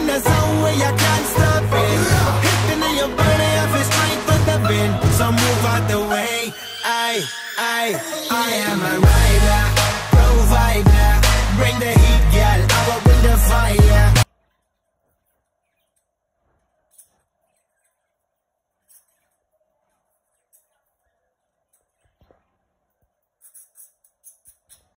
the zone where you can't stop it. Hitting in your body, I feel strength with the wind. So move out the way. I am a rider, provider. Bring the heat.